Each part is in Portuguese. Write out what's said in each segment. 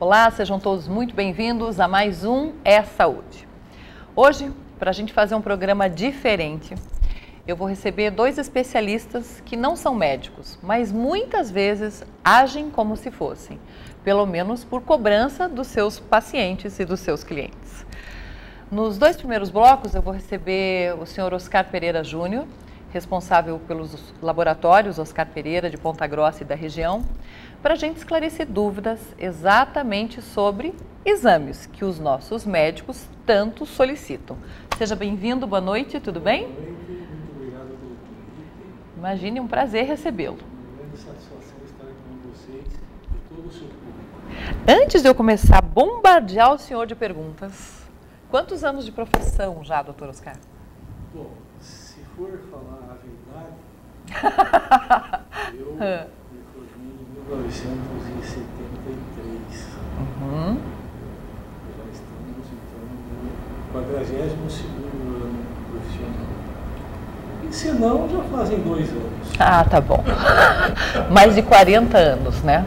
Olá, sejam todos muito bem-vindos a mais um É Saúde. Hoje, para a gente fazer um programa diferente, eu vou receber dois especialistas que não são médicos, mas muitas vezes agem como se fossem, pelo menos por cobrança dos seus pacientes e dos seus clientes. Nos dois primeiros blocos, eu vou receber o senhor Oscar Pereira Júnior, responsável pelos laboratórios Oscar Pereira de Ponta Grossa e da região, para a gente esclarecer dúvidas exatamente sobre exames que os nossos médicos tanto solicitam. Seja bem-vindo, boa noite, tudo bem? Boa noite, muito obrigado pelo convite. Imagine, um prazer recebê-lo. Uma grande satisfação estar com vocês e todo o seu público. Antes de eu começar a bombardear o senhor de perguntas, quantos anos de profissão já, doutor Oscar? Bom, se for falar a verdade, eu me formei em 1973. Já estamos, então, no 42º ano profissional. E se não, já fazem 2 anos. Ah, tá bom. Mais de 40 anos, né?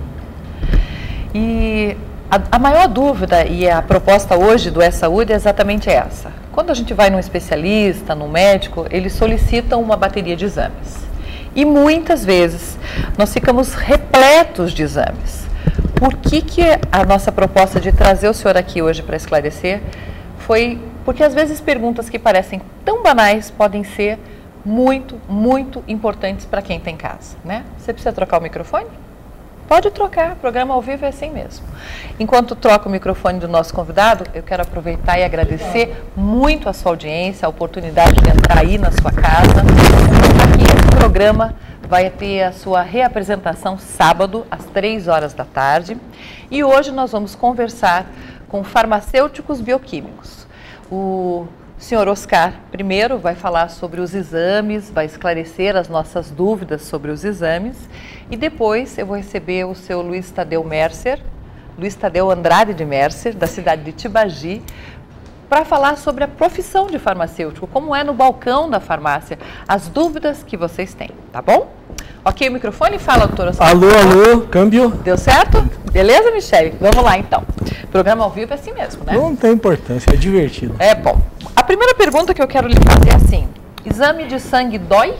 E a maior dúvida e a proposta hoje do E-Saúde é exatamente essa. Quando a gente vai num especialista, num médico, eles solicitam uma bateria de exames. E muitas vezes nós ficamos repletos de exames. Por que a nossa proposta de trazer o senhor aqui hoje para esclarecer foi porque às vezes perguntas que parecem tão banais podem ser muito, muito importantes para quem tem casa, né? Você precisa trocar o microfone? Pode trocar, programa ao vivo é assim mesmo. Enquanto troca o microfone do nosso convidado, eu quero aproveitar e agradecer muito a sua audiência, a oportunidade de entrar aí na sua casa. Aqui esse programa vai ter a sua reapresentação sábado, às 3 horas da tarde. E hoje nós vamos conversar com farmacêuticos bioquímicos. O senhor Oscar, primeiro, vai falar sobre os exames, vai esclarecer as nossas dúvidas sobre os exames. E depois eu vou receber o seu Luiz Tadeu Mercer, Luiz Tadeu Andrade de Mercer, da cidade de Tibagi, para falar sobre a profissão de farmacêutico, como é no balcão da farmácia, as dúvidas que vocês têm, tá bom? Ok, o microfone fala, doutora Oscar. Alô, alô, câmbio. Deu certo? Beleza, Michele? Vamos lá, então. Programa ao vivo é assim mesmo, né? Não tem importância, é divertido. É bom. A primeira pergunta que eu quero lhe fazer é assim, exame de sangue dói?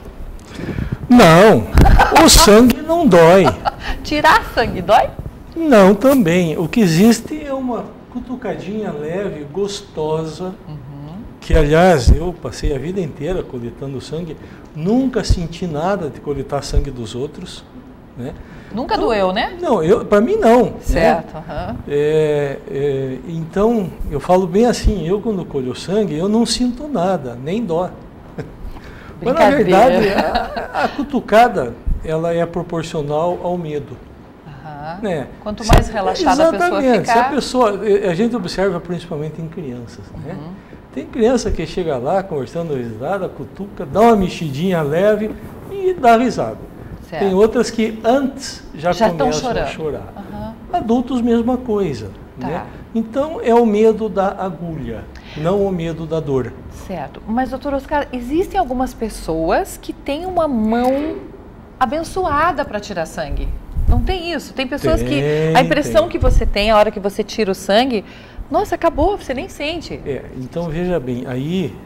Não, o sangue não dói. Tirar sangue dói? Não, também. O que existe é uma cutucadinha leve, gostosa, que, aliás, eu passei a vida inteira coletando sangue, nunca senti nada de coletar sangue dos outros, né? Nunca doeu, né? Não, para mim não. Certo. Né? Então, eu falo bem assim, eu quando colho sangue, eu não sinto nada, nem dó. Mas, na verdade, a cutucada, ela é proporcional ao medo. Né? Quanto mais relaxada a pessoa ficar... A gente observa principalmente em crianças, né? Tem criança que chega lá, conversando risada, cutuca, dá uma mexidinha leve e dá risada. Certo. Tem outras que antes já começam a chorar. Adultos, mesma coisa. Tá. Né? Então, é o medo da agulha, não o medo da dor. Certo. Mas, doutor Oscar, existem algumas pessoas que têm uma mão abençoada para tirar sangue. Não tem isso? Tem pessoas que a impressão que você tem a hora que você tira o sangue, nossa, acabou, você nem sente. Então, veja bem, aí,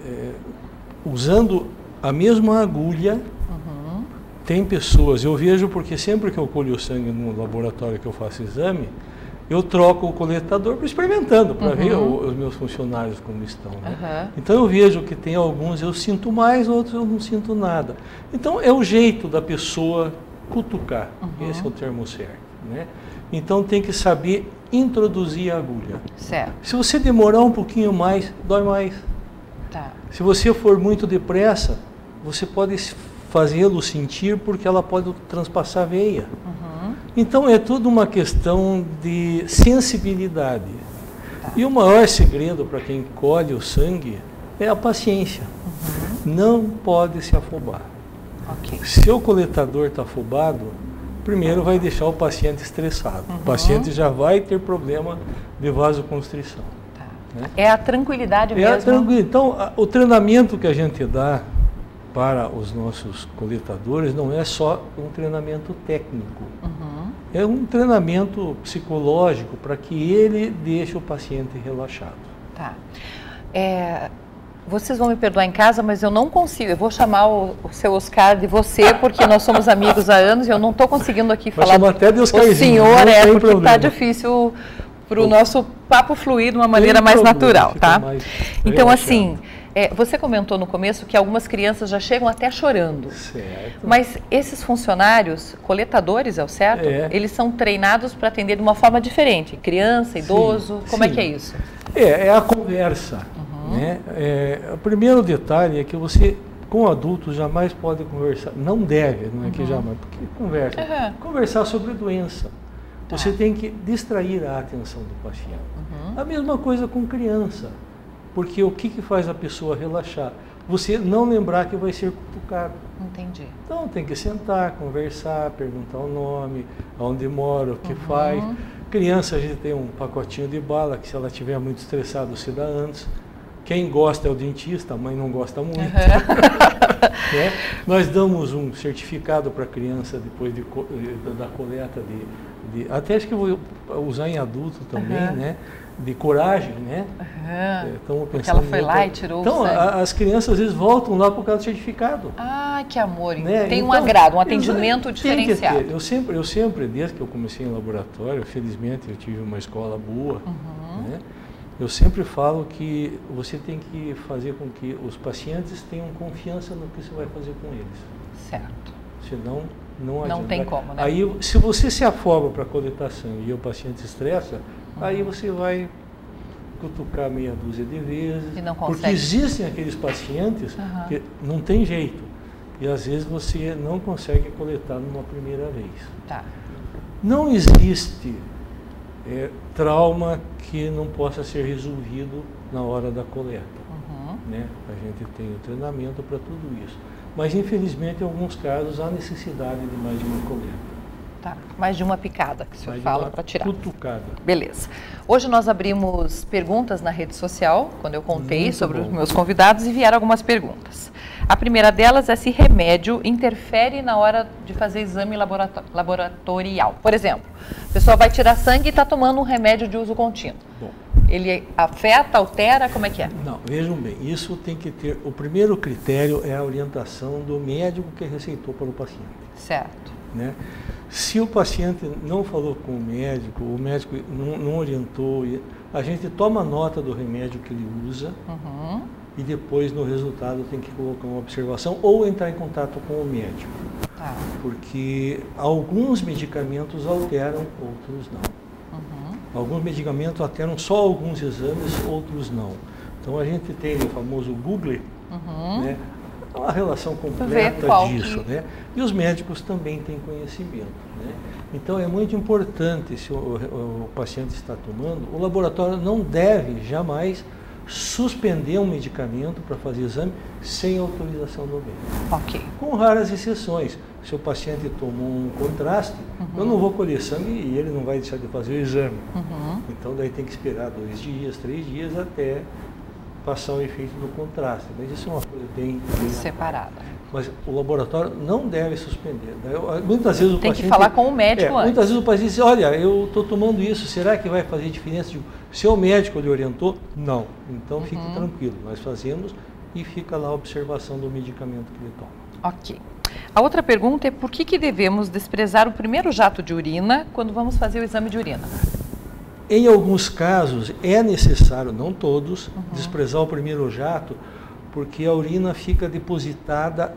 usando a mesma agulha, tem pessoas, eu vejo porque sempre que eu colho o sangue no laboratório que eu faço exame, eu troco o coletador experimentando para ver os meus funcionários como estão. Né? Então eu vejo que tem alguns eu sinto mais, outros eu não sinto nada. Então é o jeito da pessoa cutucar, esse é o termo certo. Né? Então tem que saber introduzir a agulha. Certo. Se você demorar um pouquinho mais, dói mais. Tá. Se você for muito depressa, você pode fazê-lo sentir porque ela pode transpassar a veia. Então é tudo uma questão de sensibilidade. E o maior segredo para quem colhe o sangue é a paciência. Não pode se afobar. Se o coletador está afobado, primeiro vai deixar o paciente estressado. O paciente já vai ter problema de vasoconstrição. Né? É a tranquilidade mesmo? Então, o treinamento que a gente dá para os nossos coletadores não é só um treinamento técnico. É um treinamento psicológico para que ele deixe o paciente relaxado. Tá. Vocês vão me perdoar em casa, mas eu não consigo. Eu vou chamar o seu Oscar de você, porque nós somos amigos há anos e eu não estou conseguindo aqui falar até de o senhor, porque está difícil para o nosso papo fluir de uma maneira mais natural, tá? Então, assim, você comentou no começo que algumas crianças já chegam até chorando. Certo. Mas esses funcionários, coletadores, é o certo? Eles são treinados para atender de uma forma diferente. Criança, idoso, como é que é isso? É a conversa. Né? O primeiro detalhe é que você, com adultos, jamais pode conversar. Não deve, não é que jamais, porque conversa. Conversar sobre doença. Você tem que distrair a atenção do paciente. A mesma coisa com criança. Porque o que faz a pessoa relaxar? Você não lembrar que vai ser cutucado. Entendi. Então tem que sentar, conversar, perguntar o nome, onde mora, o que faz. Criança, a gente tem um pacotinho de bala, que se ela estiver muito estressada, você dá antes. Quem gosta é o dentista, a mãe não gosta muito. Né? Nós damos um certificado para a criança depois da coleta até acho que eu vou usar em adulto também, né? De coragem, né? Porque ela foi lá e tirou o sangue. As crianças às vezes voltam lá por causa do certificado. Ah, que amor! Né? Tem um agrado, um atendimento diferenciado. Eu sempre, desde que eu comecei em laboratório, felizmente eu tive uma escola boa, né? Eu sempre falo que você tem que fazer com que os pacientes tenham confiança no que você vai fazer com eles. Certo. Senão, não adianta. Não tem como, né? Aí, se você se afoba para coletar sangue e o paciente estressa, aí você vai cutucar meia dúzia de vezes. E não consegue. Porque existem aqueles pacientes que não tem jeito. E às vezes você não consegue coletar numa primeira vez. Tá. Não existe trauma que não possa ser resolvido na hora da coleta. Né? A gente tem o treinamento para tudo isso. Mas, infelizmente, em alguns casos, há necessidade de mais de uma coleta. Tá, mais de uma picada que o senhor fala para tirar. Cutucada. Beleza. Hoje nós abrimos perguntas na rede social, quando eu contei sobre os meus convidados, e vieram algumas perguntas. A primeira delas é se remédio interfere na hora de fazer exame laboratorial. Por exemplo, a pessoa vai tirar sangue e está tomando um remédio de uso contínuo. Bom. Ele afeta, altera, como é que é? Não, vejam bem, isso tem que ter, o primeiro critério é a orientação do médico que receitou para o paciente. Certo. Né? Se o paciente não falou com o médico não orientou, a gente toma nota do remédio que ele usa e depois no resultado tem que colocar uma observação ou entrar em contato com o médico. Tá. Porque alguns medicamentos alteram, outros não. Alguns medicamentos alteram só alguns exames, outros não. Então a gente tem o famoso Google, né? A relação completa disso, né? E os médicos também têm conhecimento, né? Então é muito importante, se o paciente está tomando, o laboratório não deve jamais suspender um medicamento para fazer exame sem autorização do médico. Ok. Com raras exceções. Se o paciente tomou um contraste, eu não vou colher sangue e ele não vai deixar de fazer o exame. Então daí tem que esperar 2 dias, 3 dias até passar o efeito do contraste. Mas isso é uma coisa bem separada. Mas o laboratório não deve suspender. Muitas vezes o tem paciente... que falar com o médico antes. Muitas vezes o paciente diz, olha, eu estou tomando isso, será que vai fazer diferença? Digo, se o médico lhe orientou, não. Então fique tranquilo, nós fazemos e fica lá a observação do medicamento que ele toma. Ok. A outra pergunta é por que devemos desprezar o primeiro jato de urina quando vamos fazer o exame de urina? Em alguns casos é necessário, não todos, desprezar o primeiro jato, porque a urina fica depositada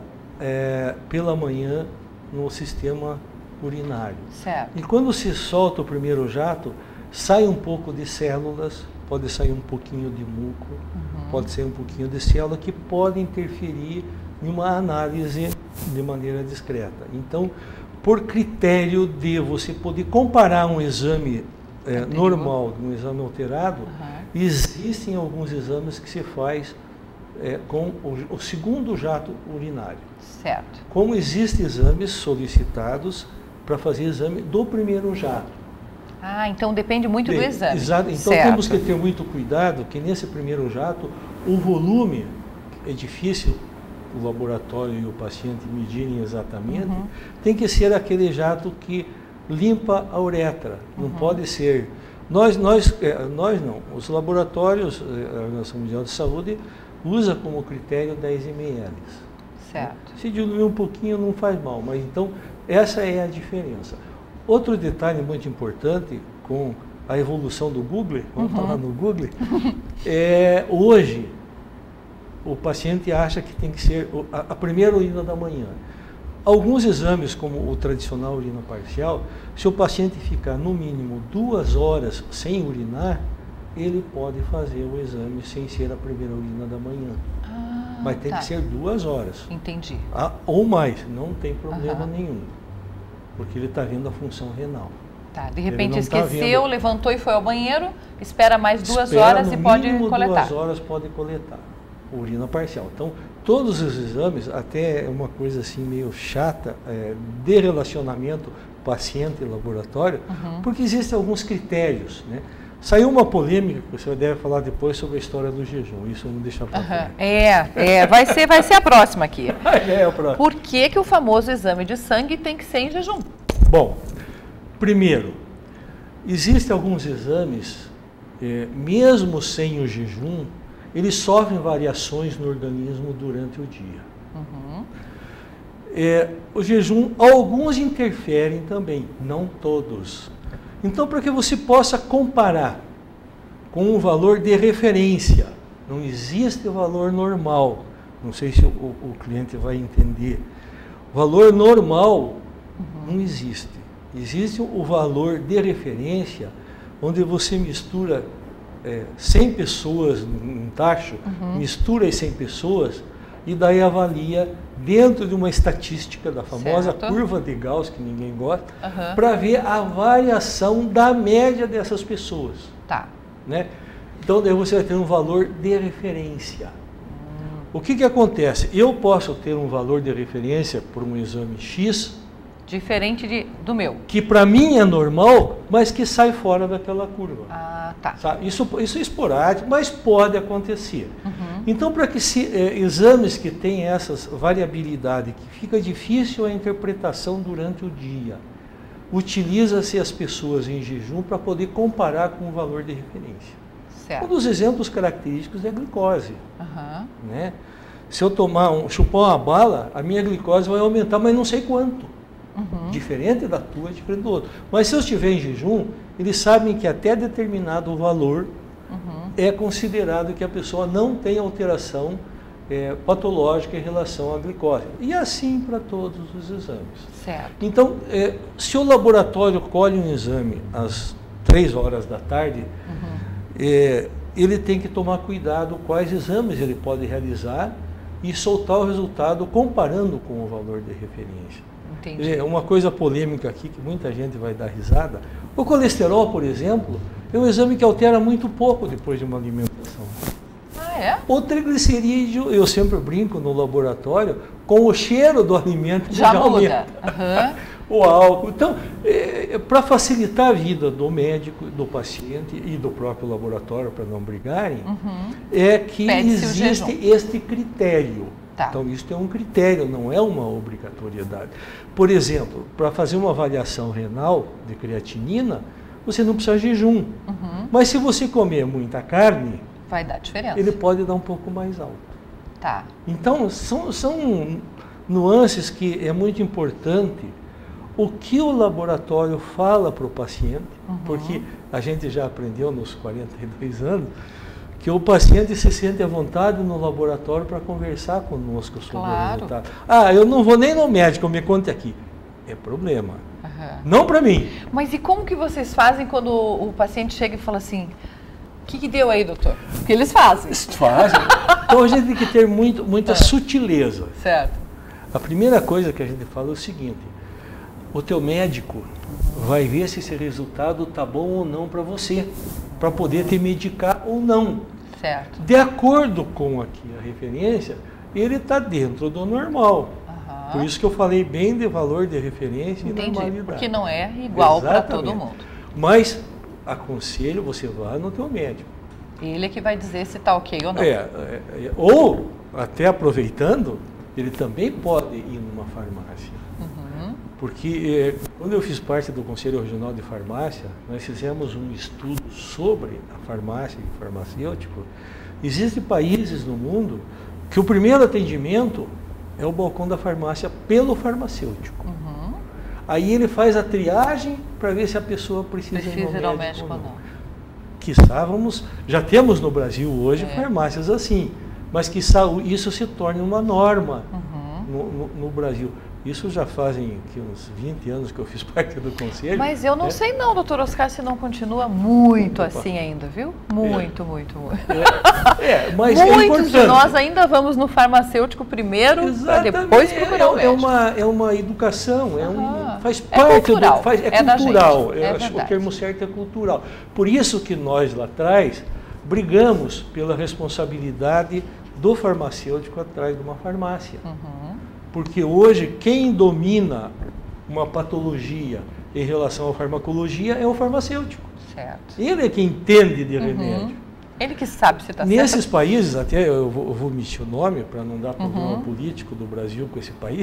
pela manhã no sistema urinário. Certo. E quando se solta o primeiro jato, sai um pouco de células, pode sair um pouquinho de muco, pode sair um pouquinho de célula que pode interferir em uma análise de maneira discreta. Então, por critério de você poder comparar um exame normal com um exame alterado, existem alguns exames que se faz com o segundo jato urinário. Certo. Como existem exames solicitados para fazer exame do primeiro jato. Ah, então depende muito do exame. Exato. Então temos que ter muito cuidado que nesse primeiro jato o volume é difícil o laboratório e o paciente medirem exatamente, tem que ser aquele jato que limpa a uretra. Não pode ser... Nós não, os laboratórios, a Organização Mundial de Saúde, usa como critério 10 ml. Certo. Se diluir um pouquinho não faz mal, mas então essa é a diferença. Outro detalhe muito importante com a evolução do Google, vamos falar no Google, hoje o paciente acha que tem que ser a primeira urina da manhã. Alguns exames, como o tradicional urina parcial, se o paciente ficar no mínimo 2 horas sem urinar, ele pode fazer o exame sem ser a primeira urina da manhã. Mas tem que ser 2 horas. Entendi. Ou mais, não tem problema nenhum. Porque ele está vendo a função renal. Tá, de repente esqueceu, levantou e foi ao banheiro, espera mais 2 horas e pode coletar. 2 horas pode coletar urina parcial. Então, todos os exames, até uma coisa assim meio chata, de relacionamento paciente e laboratório, porque existem alguns critérios, né? Saiu uma polêmica, que você deve falar depois sobre a história do jejum, isso eu não deixar para frente. Vai ser a próxima aqui. A próxima. Por que o famoso exame de sangue tem que ser em jejum? Bom, primeiro, existem alguns exames, mesmo sem o jejum, eles sofrem variações no organismo durante o dia. O jejum, alguns interferem também, não todos. Então, para que você possa comparar com um valor de referência, não existe o valor normal, não sei se o cliente vai entender. O valor normal não existe. Existe o valor de referência, onde você mistura 100 pessoas num tacho, mistura as 100 pessoas e daí avalia dentro de uma estatística da famosa curva de Gauss, que ninguém gosta, para ver a variação da média dessas pessoas. Tá. Né? Então, daí você vai ter um valor de referência. O que acontece? Eu posso ter um valor de referência por um exame X, diferente do meu. Que para mim é normal, mas que sai fora daquela curva. Tá. Sabe? Isso é esporádico, mas pode acontecer. Então, para que exames que têm essas variabilidades, que fica difícil a interpretação durante o dia, utiliza-se as pessoas em jejum para poder comparar com o valor de referência. Certo. Um dos exemplos característicos é a glicose. Né? Se eu chupar uma bala, a minha glicose vai aumentar, mas não sei quanto. Diferente da tua, diferente do outro. Mas se eu estiver em jejum, eles sabem que até determinado valor é considerado que a pessoa não tem alteração patológica em relação à glicose. E assim para todos os exames. Certo. Então, se o laboratório colhe um exame às 3 horas da tarde, ele tem que tomar cuidado quais exames ele pode realizar e soltar o resultado comparando com o valor de referência. Entendi. Uma coisa polêmica aqui, que muita gente vai dar risada. O colesterol, por exemplo, é um exame que altera muito pouco depois de uma alimentação. O triglicerídeo, eu sempre brinco no laboratório, com o cheiro do alimento já muda. O álcool. Então, para facilitar a vida do médico, do paciente e do próprio laboratório, para não brigarem, é que existe este critério. Então, isso é um critério, não é uma obrigatoriedade. Por exemplo, para fazer uma avaliação renal de creatinina, você não precisa de jejum. Mas se você comer muita carne, vai dar diferença. Ele pode dar um pouco mais alto. Tá. Então, são nuances que é muito importante o que o laboratório fala para o paciente, porque a gente já aprendeu nos 42 anos, que o paciente se sente à vontade no laboratório para conversar conosco sobre o resultado. Eu não vou nem no médico, me conte aqui. É problema. Não para mim. Mas e como que vocês fazem quando o paciente chega e fala assim, o que deu aí, doutor? O que eles fazem? Fazem. Então a gente tem que ter muita sutileza. Certo. A primeira coisa que a gente fala é o seguinte, o teu médico vai ver se esse resultado está bom ou não para você, para poder te medicar ou não. Certo. De acordo com aqui a referência, ele está dentro do normal. Por isso que eu falei bem de valor de referência e normalidade. Porque não é igual para todo mundo. Mas aconselho, você vá no teu médico. Ele é que vai dizer se está ok ou não. Ou, até aproveitando, ele também pode ir numa farmácia. Porque Quando eu fiz parte do Conselho Regional de Farmácia, nós fizemos um estudo sobre a farmácia e o farmacêutico. Existem países no mundo que o primeiro atendimento é o balcão da farmácia pelo farmacêutico. Uhum. Aí ele faz a triagem para ver se a pessoa precisa ir ao médico ou não. Quiçá, já temos no Brasil hoje farmácias assim, mas quiçá isso se torne uma norma no Brasil. Isso já fazem uns 20 anos que eu fiz parte do conselho. Mas eu não sei não, doutor Oscar, se não continua muito assim ainda, viu? Muito. Mas muitos de nós ainda vamos no farmacêutico primeiro, para depois procurar o médico. É uma educação, faz parte cultural. É cultural. Eu acho que o termo certo é cultural. Por isso que nós lá atrás brigamos pela responsabilidade do farmacêutico atrás de uma farmácia. Porque hoje quem domina uma patologia em relação à farmacologia é o farmacêutico. Certo. Ele é quem entende de remédio. Ele que sabe se está certo. Nesses países, até eu vou omitir o nome para não dar problema político do Brasil com esse país,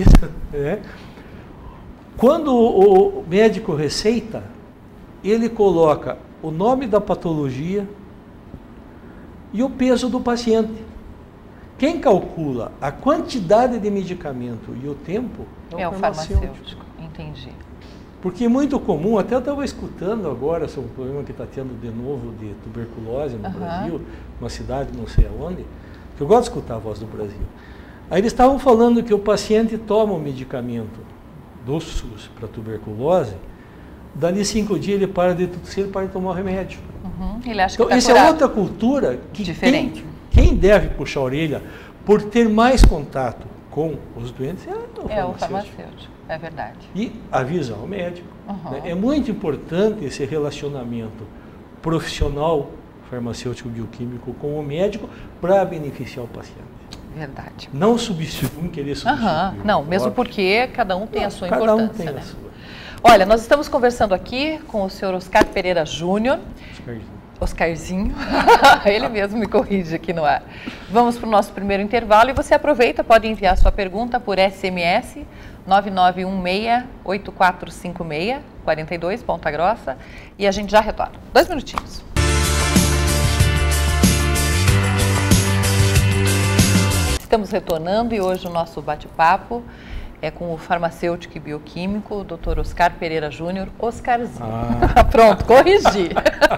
quando o médico receita, ele coloca o nome da patologia e o peso do paciente. Quem calcula a quantidade de medicamento e o tempo é o farmacêutico. Entendi. Porque é muito comum, até eu estava escutando agora sobre um problema que está tendo de novo de tuberculose no Brasil, uma cidade não sei aonde, que eu gosto de escutar a voz do Brasil. Aí eles estavam falando que o paciente toma o medicamento do SUS para tuberculose, dali 5 dias ele para de tossir, ele para de tomar o remédio. Ele acha então, que isso é outra cultura que diferente. Quem deve puxar a orelha por ter mais contato com os doentes é o farmacêutico. É verdade. E avisar o médico. Né? É muito importante esse relacionamento profissional farmacêutico bioquímico com o médico para beneficiar o paciente. Verdade. Não substituir, querer substituir. Não, mesmo porque cada um tem a sua importância. Cada um tem a sua. Olha, nós estamos conversando aqui com o senhor Oscar Pereira Júnior. Oscarzinho, ele mesmo me corrige aqui no ar. Vamos para o nosso primeiro intervalo e você aproveita, pode enviar sua pergunta por SMS 9916-8456, 42, Ponta Grossa, e a gente já retorna. 2 minutinhos. Estamos retornando e hoje o nosso bate-papo é com o farmacêutico e bioquímico, o Dr. Oscar Pereira Júnior, Oscarzinho. Pronto, corrigi.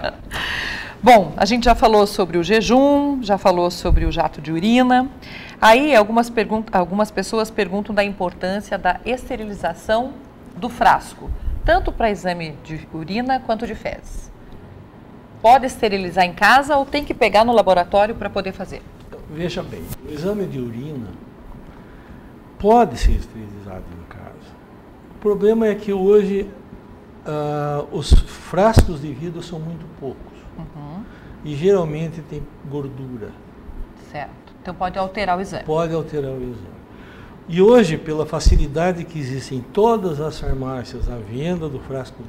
Bom, a gente já falou sobre o jejum, já falou sobre o jato de urina. Aí algumas pessoas perguntam da importância da esterilização do frasco, tanto para exame de urina quanto de fezes. Pode esterilizar em casa ou tem que pegar no laboratório para poder fazer? Veja bem, o exame de urina pode ser esterilizado em casa. O problema é que hoje os frascos de vidro são muito poucos. E geralmente tem gordura. Certo. Então pode alterar o exame. Pode alterar o exame. E hoje, pela facilidade que existe em todas as farmácias, a venda do frasco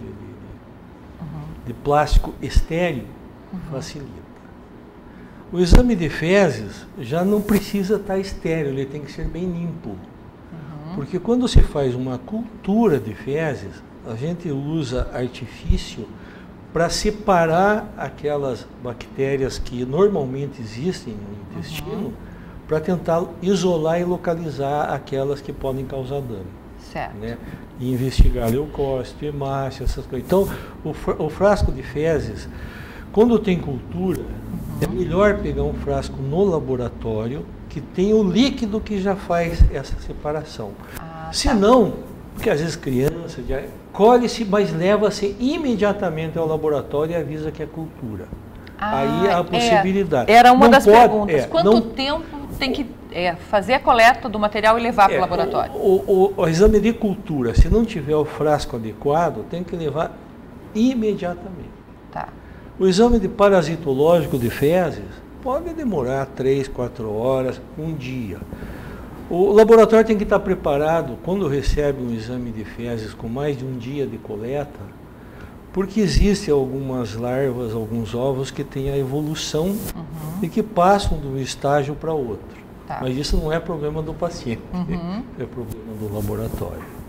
de plástico estéril facilita. O exame de fezes já não precisa estar estéril, ele tem que ser bem limpo. Porque quando se faz uma cultura de fezes, a gente usa artifício para separar aquelas bactérias que normalmente existem no intestino, para tentar isolar e localizar aquelas que podem causar dano. Certo. Né? E investigar leucócito, hemácia, essas coisas. Então, o frasco de fezes, quando tem cultura, é melhor pegar um frasco no laboratório que tem o líquido que já faz essa separação. Se não, porque às vezes criança colhe-se, mas leva-se imediatamente ao laboratório e avisa que é cultura. Aí há a possibilidade. Era uma das perguntas. Quanto tempo tem que fazer a coleta do material e levar para o laboratório? O exame de cultura, se não tiver o frasco adequado, tem que levar imediatamente. Tá. O exame de parasitológico de fezes pode demorar 3, 4 horas, um dia. O laboratório tem que estar preparado quando recebe um exame de fezes com mais de um dia de coleta, porque existem algumas larvas, alguns ovos que têm a evolução e que passam de um estágio para outro. Tá. Mas isso não é problema do paciente, é problema do laboratório.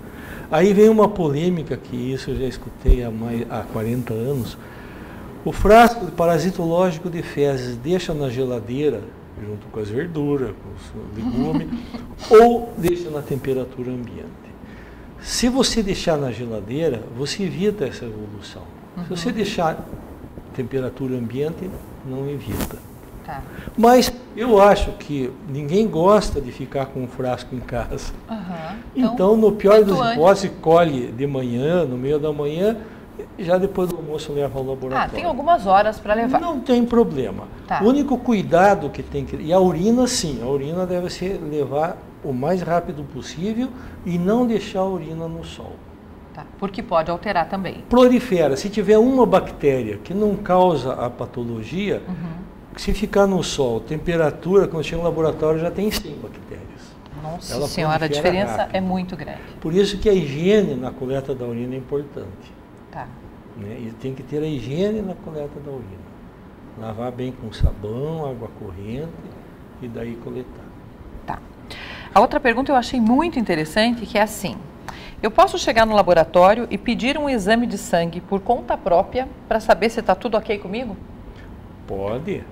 Aí vem uma polêmica, que isso eu já escutei há 40 anos. O frasco parasitológico de fezes deixa na geladeira, junto com as verduras, com os legumes, ou deixa na temperatura ambiente. Se você deixar na geladeira, você evita essa evolução. Se você deixar temperatura ambiente, não evita. Tá. Mas eu acho que ninguém gosta de ficar com um frasco em casa. Então, no pior das hipóteses, colhe de manhã, no meio da manhã, já depois do almoço leva ao laboratório. Tem algumas horas para levar. Não tem problema. Tá. O único cuidado que tem que... E a urina, sim. A urina deve ser levar o mais rápido possível e não deixar a urina no sol. Tá. Porque pode alterar também. Prolifera. Se tiver uma bactéria que não causa a patologia, se ficar no sol, temperatura, quando chega no laboratório já tem 100 bactérias. Nossa senhora, a diferença rápido. É muito grande. Por isso que a higiene na coleta da urina é importante. Tá. Né? E tem que ter a higiene na coleta da urina. Lavar bem com sabão, água corrente e daí coletar. Tá. A outra pergunta eu achei muito interessante, que é assim: eu posso chegar no laboratório e pedir um exame de sangue por conta própria para saber se está tudo ok comigo? Pode.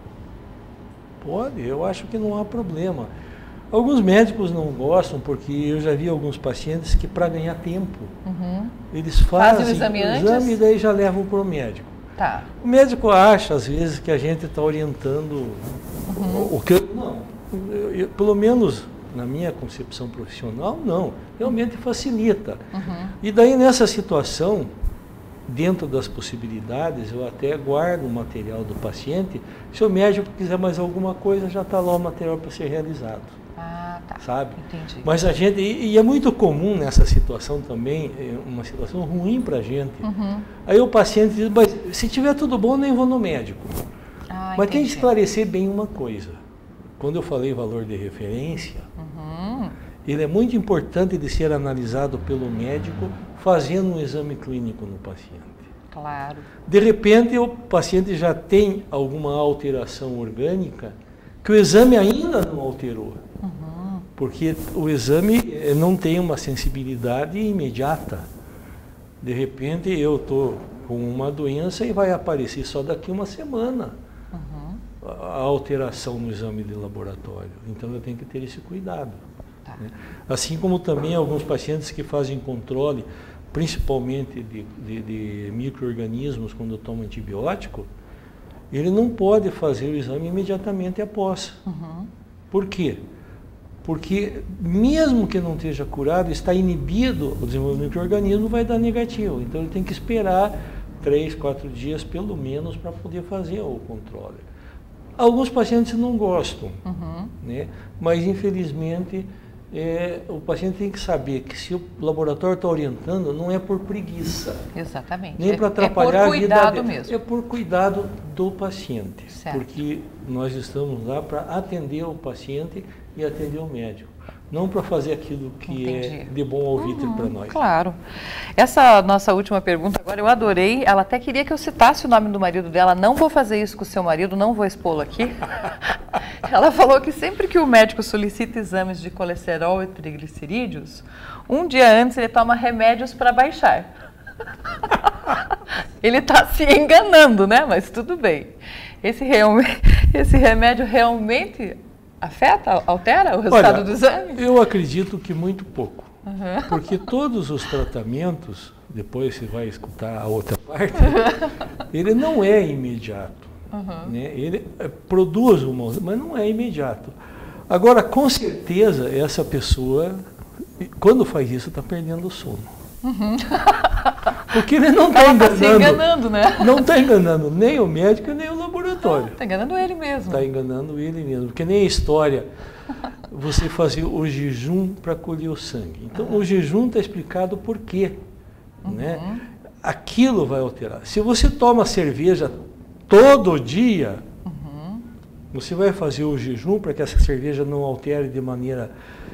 Pode, eu acho que não há problema. Alguns médicos não gostam, porque eu já vi alguns pacientes que, para ganhar tempo, eles fazem o exame antes e daí já levam para o médico. Tá. O médico acha, às vezes, que a gente está orientando o que... Não, pelo menos na minha concepção profissional, não. Realmente facilita. E daí, nessa situação, dentro das possibilidades, eu até guardo o material do paciente. Se o médico quiser mais alguma coisa, já está lá o material para ser realizado. Ah, tá. Sabe? Entendi. Mas a gente, e é muito comum nessa situação também, uma situação ruim para a gente. Aí o paciente diz, mas se tiver tudo bom, nem vou no médico. Mas tem que esclarecer bem uma coisa. Quando eu falei valor de referência, ele é muito importante de ser analisado pelo médico fazendo um exame clínico no paciente. Claro. De repente, o paciente já tem alguma alteração orgânica que o exame ainda não alterou. Porque o exame não tem uma sensibilidade imediata. De repente, eu estou com uma doença e vai aparecer só daqui uma semana a alteração no exame de laboratório. Então, eu tenho que ter esse cuidado. Tá. Né? Assim como também alguns pacientes que fazem controle, principalmente de micro-organismos quando tomam antibiótico, ele não pode fazer o exame imediatamente após. Por quê? Porque mesmo que não esteja curado, está inibido, o desenvolvimento do micro-organismo vai dar negativo. Então ele tem que esperar 3, 4 dias pelo menos para poder fazer o controle. Alguns pacientes não gostam, né? Mas infelizmente o paciente tem que saber que se o laboratório está orientando, não é por preguiça. Exatamente. Nem para atrapalhar a vida dele. Mesmo. É por cuidado do paciente. Certo. Porque nós estamos lá para atender o paciente e atender o médico. Não para fazer aquilo que é de bom ouvido para nós. Claro. Essa nossa última pergunta agora eu adorei. Ela até queria que eu citasse o nome do marido dela. Não vou fazer isso com o seu marido, não vou expô-lo aqui. Ela falou que sempre que o médico solicita exames de colesterol e triglicerídeos, um dia antes ele toma remédios para baixar. Ele está se enganando, né? Mas tudo bem. Esse remédio realmente afeta, altera o resultado do exame? Eu acredito que muito pouco. Porque todos os tratamentos, depois você vai escutar a outra parte, ele não é imediato. Né? Ele produz mas não é imediato. Agora, com certeza, essa pessoa, quando faz isso, está perdendo o sono. Porque ele não está enganando. Se enganando, né? Não está enganando nem o médico nem o laboratório. Está enganando ele mesmo. Está enganando ele mesmo. Porque nem a história, você fazer o jejum para colher o sangue. Então, o jejum está explicado por quê. Né? Aquilo vai alterar. Se você toma cerveja todo dia, você vai fazer o jejum para que essa cerveja não altere de maneira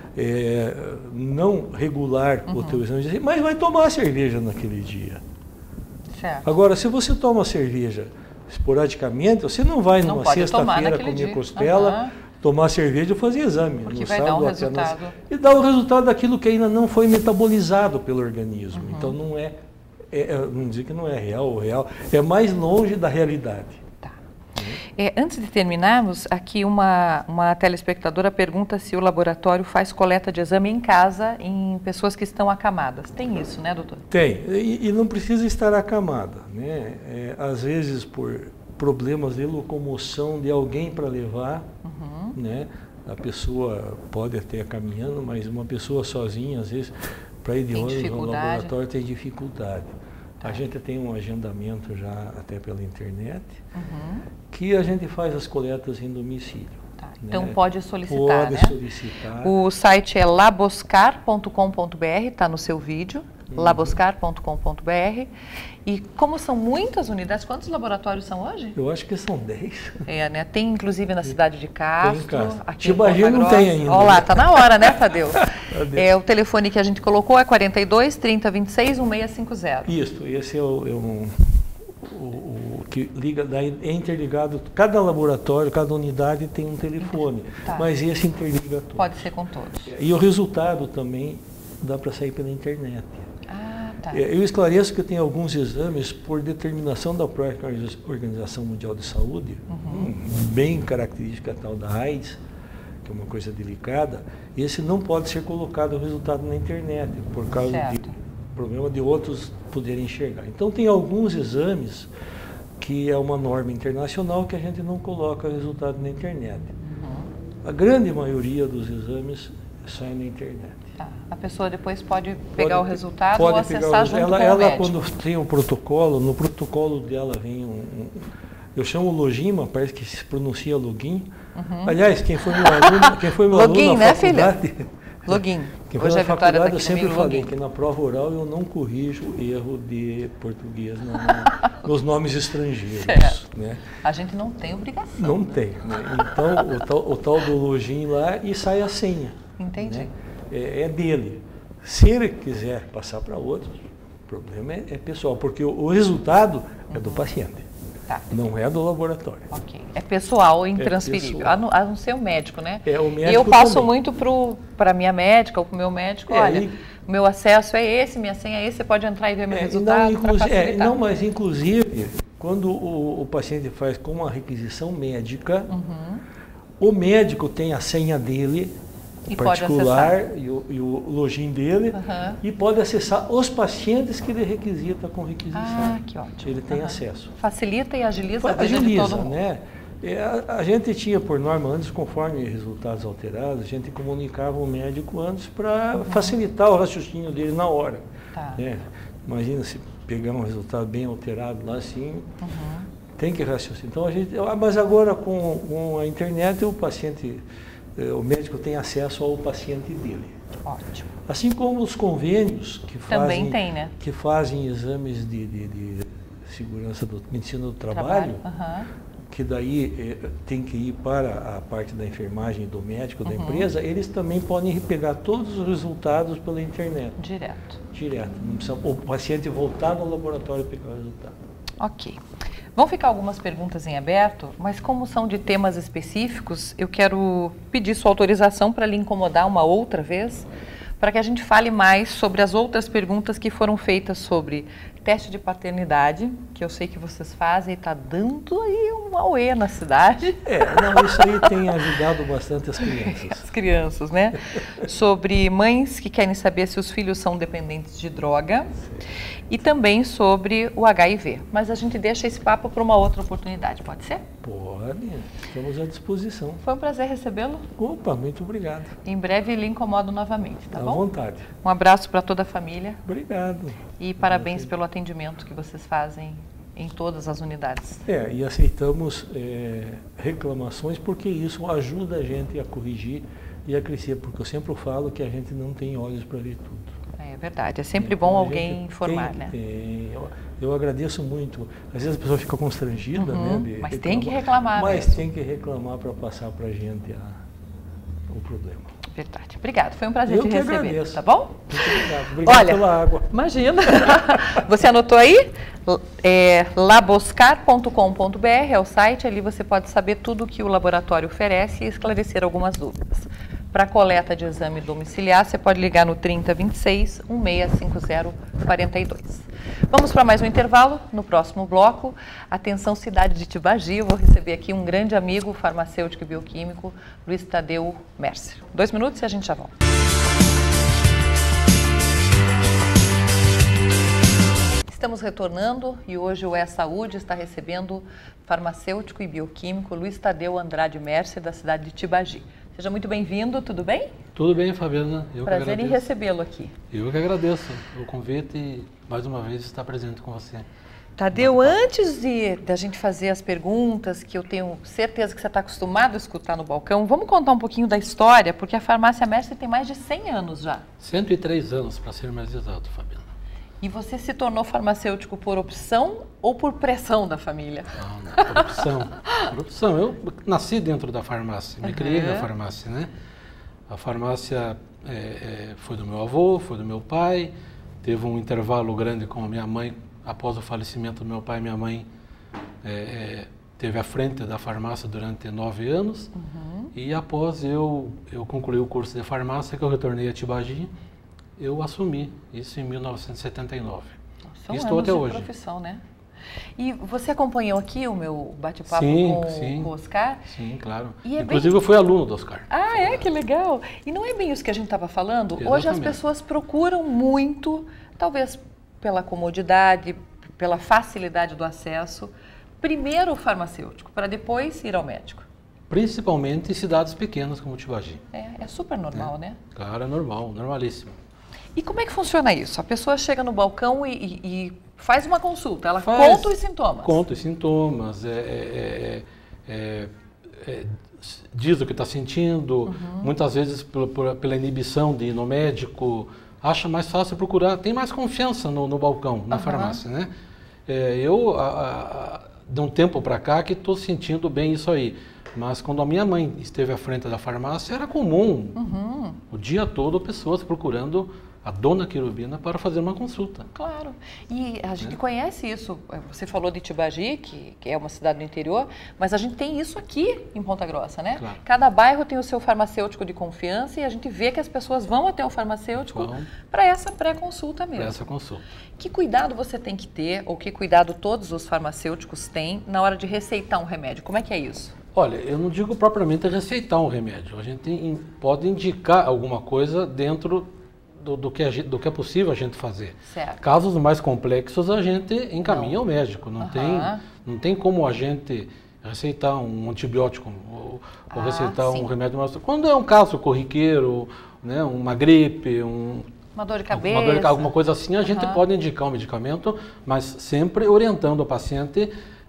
não regular o teu exame de sangue, mas vai tomar cerveja naquele dia. Certo. Agora, se você toma cerveja esporadicamente, você não vai numa sexta-feira comer costela, tomar cerveja, eu fazia exame. Porque no vai sábado, dar um apenas, resultado. e dá o resultado daquilo que ainda não foi metabolizado pelo organismo. Então não não dizer que não é real, o real é mais longe da realidade. Antes de terminarmos, aqui uma telespectadora pergunta se o laboratório faz coleta de exame em casa em pessoas que estão acamadas. Tem isso, né, doutor? Tem, e não precisa estar acamada, né? Às vezes por problemas de locomoção de alguém para levar, né? A pessoa pode até caminhando, mas uma pessoa sozinha, às vezes, para ir de ônibus no laboratório tem dificuldade. A gente tem um agendamento já até pela internet, que a gente faz as coletas em domicílio. Tá. Né? Então pode solicitar, Pode né? solicitar. O site é laboscar.com.br, está no seu vídeo, laboscar.com.br. E como são muitas unidades, quantos laboratórios são hoje? Eu acho que são 10. Né? Tem inclusive na cidade de Castro. Aqui Tibagi não tem ainda. Olha lá, tá na hora, né, Tadeu? O telefone que a gente colocou é 42 30 26 1650. Isso, esse é o que liga, é interligado, cada laboratório, cada unidade tem um telefone, mas esse interliga tudo. Pode ser com todos. E o resultado também dá para sair pela internet. Tá. Eu esclareço que tem alguns exames por determinação da própria Organização Mundial de Saúde, bem característica tal da AIDS, que é uma coisa delicada, esse não pode ser colocado o resultado na internet, por causa de problema de outros poderem enxergar. Então tem alguns exames que é uma norma internacional que a gente não coloca o resultado na internet. A grande maioria dos exames sai na internet. A pessoa depois pode pegar o resultado ou acessar junto com o ela médico. Quando tem o protocolo, no protocolo dela vem eu chamo login, parece que se pronuncia login. Aliás, quem foi meu aluno login, na né, faculdade... Filha? Login. Quem foi na faculdade, eu sempre falei que na prova oral eu não corrijo erro de português nos nomes estrangeiros. Né? A gente não tem obrigação. Não tem. Né? Então, o tal do login lá e sai a senha. Entendi. Né? É dele. Se ele quiser passar para outros, o problema é pessoal, porque o resultado é do paciente. Não é do laboratório. Ok. É pessoal e intransferível. Pessoal. A não ser o médico, né? O médico e eu passo também. muito para a minha médica ou para o meu médico, olha, o meu acesso é esse, minha senha é esse, você pode entrar e ver meu resultado para facilitar. Não, mas inclusive, quando o paciente faz com uma requisição médica, o médico tem a senha dele, e particular e o login dele, e pode acessar os pacientes que ele requisita com requisição. Que ótimo. Ele tem acesso. Facilita e agiliza a vida de todo mundo. Né? A gente tinha, por norma, antes, conforme resultados alterados, a gente comunicava o médico antes para facilitar o raciocínio dele na hora. Né? Imagina se pegar um resultado bem alterado lá assim, tem que raciocinar. Então, mas agora com a internet o médico tem acesso ao paciente dele. Ótimo. Assim como os convênios que fazem exames de segurança da medicina do trabalho, que daí tem que ir para a parte da enfermagem do médico da empresa, eles também podem pegar todos os resultados pela internet. Direto. Não precisa o paciente voltar no laboratório e pegar o resultado. Ok. Vão ficar algumas perguntas em aberto, mas como são de temas específicos, eu quero pedir sua autorização para lhe incomodar uma outra vez, para que a gente fale mais sobre as outras perguntas que foram feitas sobre teste de paternidade, que eu sei que vocês fazem e está dando aí um auê na cidade. Isso aí tem ajudado bastante as crianças. As crianças, né? Sobre mães que querem saber se os filhos são dependentes de droga. E também sobre o HIV. Mas a gente deixa esse papo para uma outra oportunidade, pode ser? Pode, estamos à disposição. Foi um prazer recebê-lo. Opa, muito obrigado. Em breve lhe incomodo novamente, tá bom? À vontade. Um abraço para toda a família. Obrigado. E parabéns pelo atendimento que vocês fazem em todas as unidades. E aceitamos reclamações porque isso ajuda a gente a corrigir e a crescer, porque eu sempre falo que a gente não tem olhos para ver tudo. É verdade, é sempre bom alguém informar, né? Eu agradeço muito. Às vezes a pessoa fica constrangida, né? Mas tem que reclamar. Mas tem que reclamar para passar para a gente o problema. Verdade. Obrigada. Foi um prazer Eu te que receber. agradeço. Tá bom? Muito obrigado. Obrigado pela água. Imagina. Você anotou aí? Laboscar.com.br é o site. Ali você pode saber tudo o que o laboratório oferece e esclarecer algumas dúvidas. Para coleta de exame domiciliar, você pode ligar no 3026 1650 42. Vamos para mais um intervalo. No próximo bloco, atenção cidade de Tibagi. Eu vou receber aqui um grande amigo, farmacêutico e bioquímico, Luiz Tadeu Mercer. 2 minutos e a gente já volta. Estamos retornando e hoje o E-Saúde está recebendo farmacêutico e bioquímico Luiz Tadeu Andrade Mercer, da cidade de Tibagi. Seja muito bem-vindo, tudo bem? Tudo bem, Fabiana. Prazer em recebê-lo aqui. Eu que agradeço o convite e, mais uma vez, estar presente com você. Tadeu, antes da gente fazer as perguntas, que eu tenho certeza que você está acostumado a escutar no balcão, vamos contar um pouquinho da história, porque a farmácia Mercer tem mais de 100 anos já. 103 anos, para ser mais exato, Fabiana. E você se tornou farmacêutico por opção ou por pressão da família? Não, por opção. Por opção. Eu nasci dentro da farmácia, me criei na farmácia, né? A farmácia foi do meu avô, foi do meu pai, teve um intervalo grande com a minha mãe. Após o falecimento do meu pai, minha mãe teve à frente da farmácia durante 9 anos. E após eu concluir o curso de farmácia, que eu retornei a Tibagi, eu assumi isso em 1979. São estou até hoje. Profissão, né? E você acompanhou aqui o meu bate-papo com o Oscar? Sim, claro. E inclusive eu fui aluno do Oscar. Ah, é? Que legal. E não é bem isso que a gente estava falando? Exatamente. Hoje as pessoas procuram muito, talvez pela comodidade, pela facilidade do acesso, primeiro o farmacêutico, para depois ir ao médico. Principalmente em cidades pequenas como Tibagi. É super normal, né? Claro, é normal, normalíssimo. E como é que funciona isso? A pessoa chega no balcão e faz uma consulta, ela conta os sintomas. Conta os sintomas, diz o que está sentindo, muitas vezes pela inibição de ir no médico, acha mais fácil procurar, tem mais confiança no balcão, na farmácia, né? De um tempo para cá que estou sentindo bem isso aí. Mas quando a minha mãe esteve à frente da farmácia, era comum o dia todo pessoas procurando a dona Querubina para fazer uma consulta. Claro. E a gente conhece isso. Você falou de Tibagi, que é uma cidade do interior, mas a gente tem isso aqui em Ponta Grossa, né? Claro. Cada bairro tem o seu farmacêutico de confiança e a gente vê que as pessoas vão até o farmacêutico para essa pré-consulta mesmo. Para essa consulta. Que cuidado você tem que ter, ou que cuidado todos os farmacêuticos têm na hora de receitar um remédio? Como é que é isso? Olha, eu não digo propriamente receitar um remédio. A gente pode indicar alguma coisa dentro do que é possível a gente fazer. Certo. Casos mais complexos a gente encaminha ao médico. Não tem como a gente receitar um antibiótico ou receitar um remédio. Quando é um caso corriqueiro, né, uma gripe, uma dor de cabeça, alguma coisa assim, a gente pode indicar um medicamento, mas sempre orientando o paciente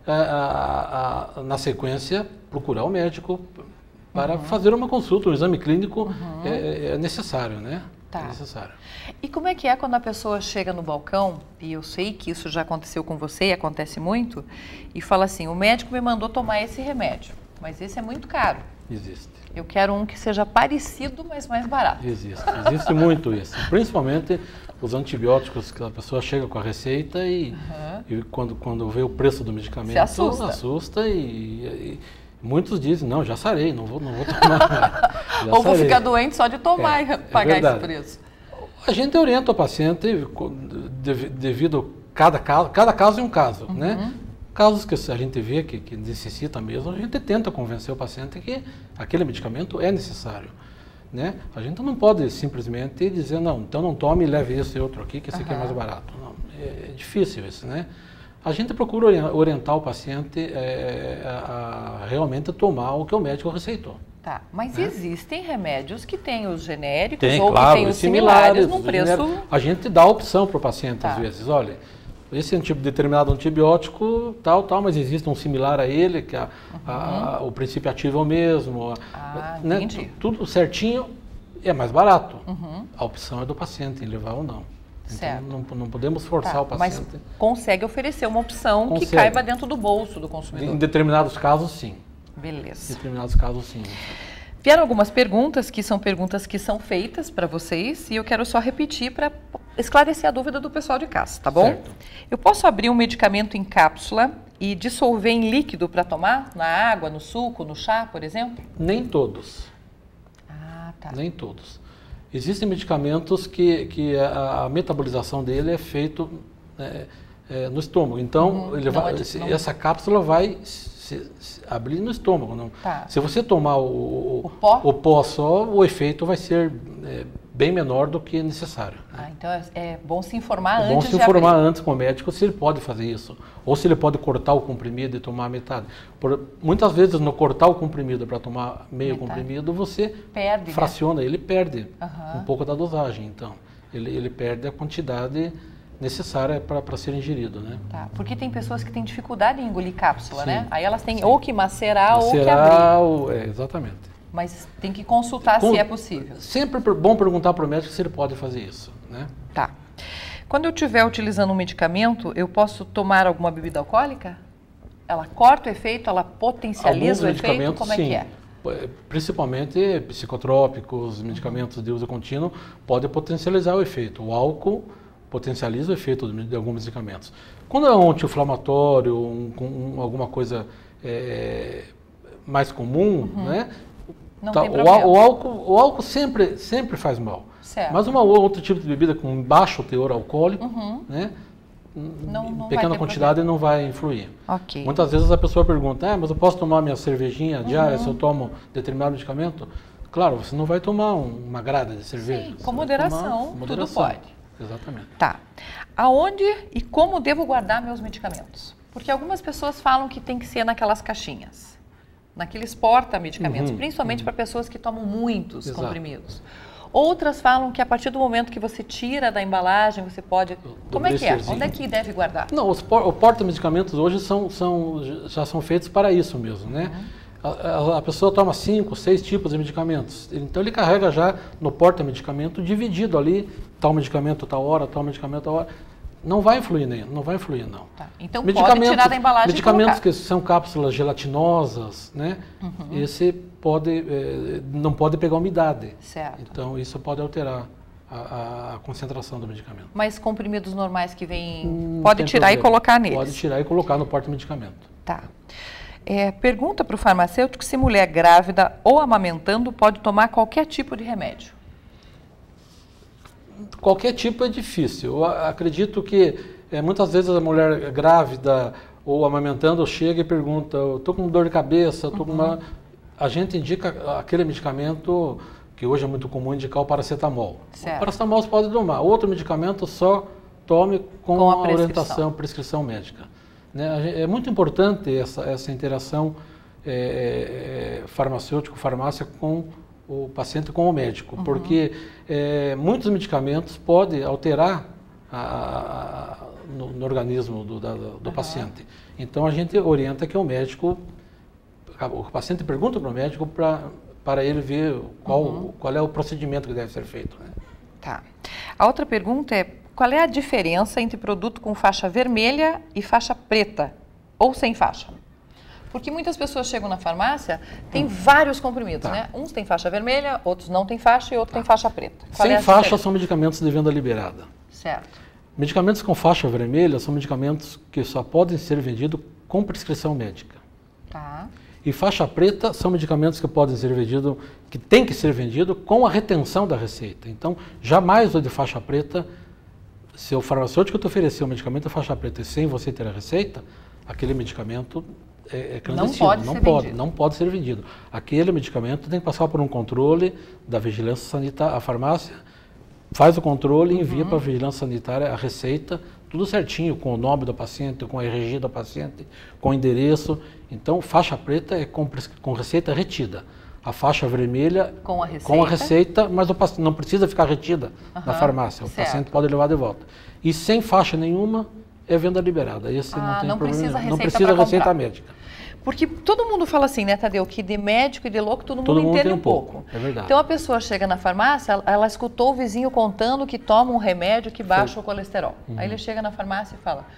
na sequência procurar o médico para fazer uma consulta, um exame clínico é necessário, né? Tá. É necessário. E como é que é quando a pessoa chega no balcão, e eu sei que isso já aconteceu com você e acontece muito, e fala assim, o médico me mandou tomar esse remédio, mas esse é muito caro. Existe. Eu quero um que seja parecido, mas mais barato. Existe muito isso. Principalmente os antibióticos, que a pessoa chega com a receita e quando vê o preço do medicamento, assusta e muitos dizem, não, já sarei, não vou tomar. Ou vou ficar doente só de tomar e pagar esse preço. A gente orienta o paciente devido cada caso é um caso, né? Casos que a gente vê que necessita mesmo, a gente tenta convencer o paciente que aquele medicamento é necessário, né? A gente não pode simplesmente dizer, não, então não tome e leve esse outro aqui, que esse aqui é mais barato. Não, é difícil isso, né? A gente procura orientar o paciente a realmente tomar o que o médico receitou. Tá, mas existem remédios que têm os genéricos que têm os similares num preço... A gente dá a opção para o paciente às vezes, olha, esse determinado antibiótico tal, mas existe um similar a ele, que o princípio ativo é o mesmo. Né? Entendi. Tudo certinho é mais barato. A opção é do paciente em levar ou não. Certo. Então, não podemos forçar o paciente. Mas consegue oferecer uma opção que caiba dentro do bolso do consumidor. Em determinados casos, sim. Beleza. Em determinados casos, sim. Vieram algumas perguntas que são feitas para vocês e eu quero só repetir para esclarecer a dúvida do pessoal de casa, tá bom? Certo. Eu posso abrir um medicamento em cápsula e dissolver em líquido para tomar? Na água, no suco, no chá, por exemplo? Nem todos. Ah, tá. Nem todos. Existem medicamentos que a metabolização dele é feito no estômago. Então, essa cápsula vai se abrir no estômago. Não. Tá. Se você tomar o pó só, o efeito vai ser bem menor do que necessário. Ah, então é bom se informar antes de É bom se informar antes com o médico se ele pode fazer isso. Ou se ele pode cortar o comprimido e tomar metade. Muitas vezes, no cortar o comprimido para tomar meio comprimido, você perde, fraciona, ele perde um pouco da dosagem. Então, ele perde a quantidade necessária para ser ingerido, né? Tá, porque tem pessoas que têm dificuldade em engolir cápsula, Sim, né? Aí elas têm sim. ou que macerar ou que abrir. Exatamente. Mas tem que consultar se é possível. Sempre bom perguntar para o médico se ele pode fazer isso, né? Tá. Quando eu estiver utilizando um medicamento, eu posso tomar alguma bebida alcoólica? Ela corta o efeito, ela potencializa o efeito? Como é que é? Principalmente psicotrópicos, medicamentos de uso contínuo, podem potencializar o efeito. O álcool potencializa o efeito de alguns medicamentos. Quando é um anti-inflamatório, alguma coisa mais comum, né? Não tem problema. O álcool sempre faz mal. Certo. Mas outro tipo de bebida com baixo teor alcoólico, né? Em pequena quantidade não vai influir. Okay. Muitas vezes a pessoa pergunta, mas eu posso tomar minha cervejinha diária se eu tomo determinado medicamento? Claro, você não vai tomar uma grada de cerveja. Sim, com moderação, tudo pode. Exatamente. Tá. Aonde e como devo guardar meus medicamentos? Porque algumas pessoas falam que tem que ser naquelas caixinhas, naqueles porta-medicamentos, principalmente para pessoas que tomam muitos comprimidos. Outras falam que a partir do momento que você tira da embalagem, você pode... Como é que é? Onde é que deve guardar? Não, os porta-medicamentos hoje já são feitos para isso mesmo, né? A pessoa toma 5, 6 tipos de medicamentos. Então ele carrega já no porta-medicamento dividido ali, tal medicamento tal hora, tal medicamento tal hora. Não vai influir, não. Tá. Então pode tirar da embalagem medicamentos que são cápsulas gelatinosas, né? Esse não pode pegar umidade. Certo. Então isso pode alterar a concentração do medicamento. Mas comprimidos normais que vêm, pode tirar e colocar neles? Pode tirar e colocar no porta-medicamento. Tá. Pergunta para o farmacêutico se mulher grávida ou amamentando pode tomar qualquer tipo de remédio. Qualquer tipo é difícil. Eu acredito que muitas vezes a mulher grávida ou amamentando chega e pergunta, eu estou com dor de cabeça, estou com uma... A gente indica aquele medicamento que hoje é muito comum indicar o paracetamol. Certo. O paracetamol você pode tomar. Outro medicamento só tome com a orientação, prescrição médica. Né? É muito importante essa interação farmacêutico-farmácia com o paciente com o médico, porque muitos medicamentos podem alterar no organismo do paciente. Então a gente orienta que o médico, o paciente pergunta para o médico para ele ver qual é o procedimento que deve ser feito. Né? Tá. A outra pergunta é, qual é a diferença entre produto com faixa vermelha e faixa preta, ou sem faixa? Porque muitas pessoas chegam na farmácia, tem vários comprimidos, né? Uns têm faixa vermelha, outros não têm faixa e outros têm faixa preta. Sem faixa são medicamentos de venda liberada. Certo. Medicamentos com faixa vermelha são medicamentos que só podem ser vendidos com prescrição médica. Tá. E faixa preta são medicamentos que podem ser vendidos, que tem que ser vendido com a retenção da receita. Então, jamais o de faixa preta, se o farmacêutico te oferecer um medicamento de faixa preta e sem você ter a receita, aquele medicamento é clandestino, não pode ser vendido. Aquele medicamento tem que passar por um controle da vigilância sanitária, a farmácia faz o controle e envia para a vigilância sanitária a receita, tudo certinho, com o nome do paciente, com a RG do paciente, com o endereço. Então, faixa preta é com receita retida. A faixa vermelha com a receita, mas o paciente não precisa ficar retida na farmácia. O paciente pode levar de volta. E sem faixa nenhuma, é venda liberada. Esse não tem problema. Não precisa receita médica. Porque todo mundo fala assim, né, Tadeu, que de médico e de louco todo mundo entende um pouco. É verdade. Então a pessoa chega na farmácia, ela escutou o vizinho contando que toma um remédio que baixa o colesterol. Aí ele chega na farmácia e fala,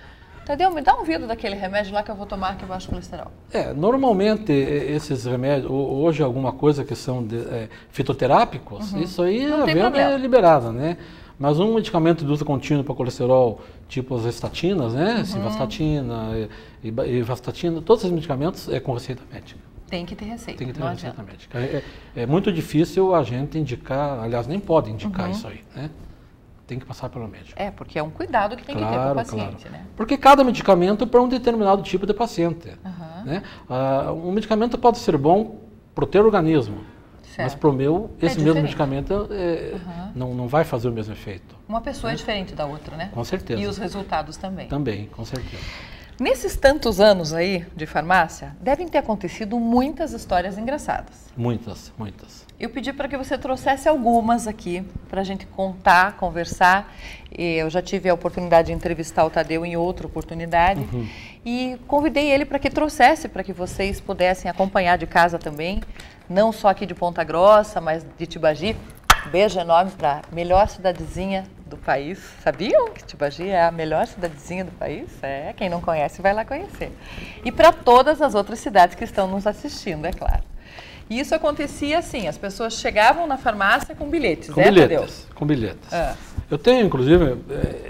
Tadeu, me dá um vidro daquele remédio lá que eu vou tomar que eu baixo o colesterol. Normalmente esses remédios, hoje alguma coisa que são fitoterápicos, isso aí a venda é liberada, né? Mas um medicamento de uso contínuo para colesterol, tipo as estatinas, né? Simvastatina, ivastatina, todos esses medicamentos é com receita médica. Tem que ter receita. Tem que ter receita médica. É muito difícil a gente indicar, aliás, nem pode indicar isso aí, né? Tem que passar pelo médico. Porque é um cuidado que tem que ter com o paciente, né? Porque cada medicamento é para um determinado tipo de paciente. Né? Um medicamento pode ser bom para o teu organismo, mas para o meu, esse mesmo medicamento não vai fazer o mesmo efeito. Uma pessoa é diferente da outra, né? Com certeza. E os resultados também. Também, com certeza. Nesses tantos anos aí de farmácia, devem ter acontecido muitas histórias engraçadas. Muitas, muitas. Eu pedi para que você trouxesse algumas aqui para a gente contar, conversar. Eu já tive a oportunidade de entrevistar o Tadeu em outra oportunidade e convidei ele para que trouxesse, para que vocês pudessem acompanhar de casa também, não só aqui de Ponta Grossa, mas de Tibagi. Beijo enorme para a melhor cidadezinha do país. Sabiam que Tibagi é a melhor cidadezinha do país? Quem não conhece vai lá conhecer. E para todas as outras cidades que estão nos assistindo, é claro. E isso acontecia assim, as pessoas chegavam na farmácia com bilhetes, Com bilhetes. Eu tenho, inclusive,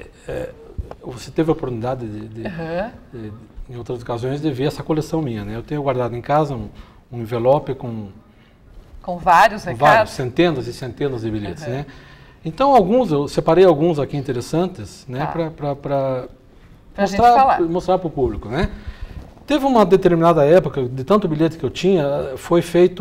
você teve a oportunidade em outras ocasiões, de ver essa coleção minha, né? Eu tenho guardado em casa um envelope com vários recados? Centenas e centenas de bilhetes, né? Então, eu separei alguns aqui interessantes, né? Para mostrar para o público, né? Teve uma determinada época, de tanto bilhete que eu tinha, foi feito